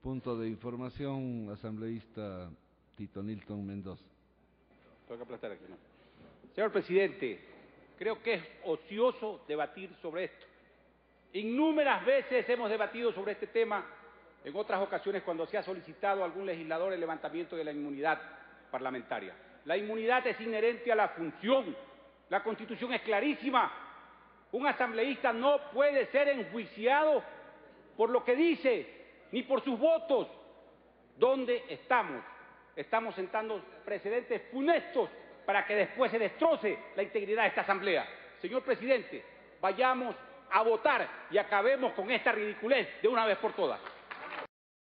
Punto de información, asambleísta Tito Nilton Mendoza. Tengo que aplastar aquí, ¿no? Señor presidente, creo que es ocioso debatir sobre esto. Innúmeras veces hemos debatido sobre este tema en otras ocasiones cuando se ha solicitado a algún legislador el levantamiento de la inmunidad parlamentaria. La inmunidad es inherente a la función. La Constitución es clarísima. Un asambleísta no puede ser enjuiciado por lo que dice, ni por sus votos. ¿Dónde estamos? Estamos sentando precedentes funestos para que después se destroce la integridad de esta Asamblea. Señor presidente, vayamos a votar y acabemos con esta ridiculez de una vez por todas.